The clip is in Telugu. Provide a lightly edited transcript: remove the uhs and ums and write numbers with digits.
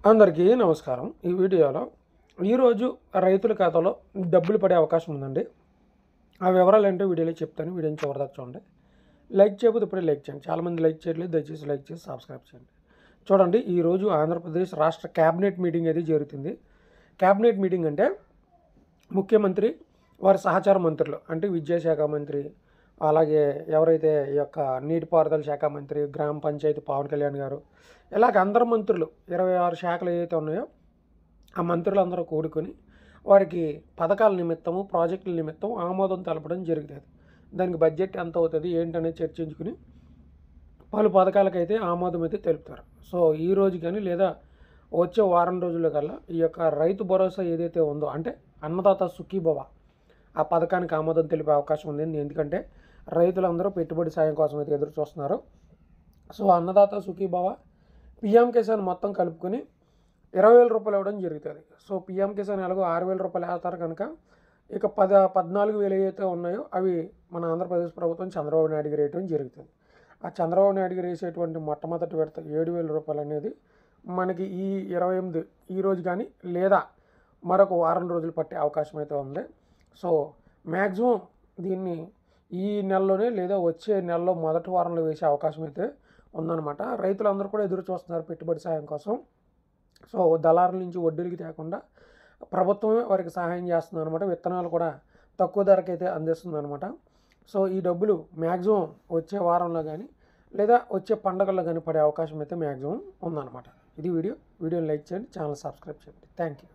అందరికీ నమస్కారం. ఈ వీడియోలో ఈరోజు రైతుల ఖాతాలో డబ్బులు పడే అవకాశం ఉందండి. ఆ వివరాలు ఏంటో వీడియోలో చెప్తాను. వీడియోని చివరిదాకా చూడండి. లైక్ చేయకపోతే ఇప్పుడే లైక్ చేయండి. చాలామంది లైక్ చేయట్లేదు. దయచేసి లైక్ చేసి సబ్స్క్రైబ్ చేయండి. చూడండి, ఈరోజు ఆంధ్రప్రదేశ్ రాష్ట్ర క్యాబినెట్ మీటింగ్ అయితే జరుగుతుంది. క్యాబినెట్ మీటింగ్ అంటే ముఖ్యమంత్రి, వారి సహచార మంత్రులు అంటే విద్యాశాఖ మంత్రి, అలాగే ఎవరైతే ఈ యొక్క నీటిపారుదల శాఖ మంత్రి, గ్రామ పంచాయతీ పవన్ కళ్యాణ్ గారు, ఇలాగ అందరు మంత్రులు 26 శాఖలు ఏవైతే ఉన్నాయో ఆ మంత్రులందరూ కూడుకొని వారికి పథకాల నిమిత్తము, ప్రాజెక్టుల నిమిత్తం ఆమోదం తెలపడం జరుగుతుంది. దానికి బడ్జెట్ ఎంత అవుతుంది ఏంటనేది చర్చించుకుని పలు పథకాలకైతే ఆమోదం అయితే తెలుపుతారు. సో ఈ రోజు కానీ లేదా వచ్చే వారం రోజుల కల్లా ఈ యొక్క రైతు భరోసా ఏదైతే ఉందో అంటే అన్నదాత సుఖీభవ ఆ పథకానికి ఆమోదం తెలిపే అవకాశం ఉంది. ఎందుకంటే రైతులందరూ పెట్టుబడి సాయం కోసం అయితే ఎదురు చూస్తున్నారు. సో అన్నదాత సుఖీభవ, పిఎం కిసాన్ మొత్తం కలుపుకొని 20,000 రూపాయలు ఇవ్వడం జరుగుతుంది. సో పిఎం కిసాన్ ఎలాగో 6,000 రూపాయలు వేస్తారు కనుక ఇక 14,000 ఏవైతే ఉన్నాయో అవి మన ఆంధ్రప్రదేశ్ ప్రభుత్వం చంద్రబాబు నాయుడు గారు వేయడం జరుగుతుంది. ఆ చంద్రబాబు నాయుడు గారు వేసేటువంటి మొట్టమొదటి విడత 7,000 రూపాయలు అనేది మనకి ఈ 28 ఈ రోజు కానీ లేదా మరొక వారం రోజులు పట్టే అవకాశం అయితే ఉంది. సో మ్యాక్సిమం దీన్ని ఈ నెలలోనే లేదా వచ్చే నెలలో మొదటి వారంలో వేసే అవకాశం అయితే ఉందన్నమాట. రైతులందరూ కూడా ఎదురు చూస్తున్నారు పెట్టుబడి సాయం కోసం. సో దళారుల నుంచి వడ్డీలకి తేకుండా ప్రభుత్వమే వారికి సహాయం చేస్తుంది అనమాట. విత్తనాలు కూడా తక్కువ ధరకైతే అందిస్తుంది అనమాట. సో ఈ డబ్బులు మ్యాక్సిమం వచ్చే వారంలో కానీ లేదా వచ్చే పండగల్లో కానీ పడే అవకాశం అయితే మ్యాక్సిమం ఉందన్నమాట. ఇది వీడియోని లైక్ చేయండి, ఛానల్ సబ్స్క్రైబ్ చేయండి. Thank you.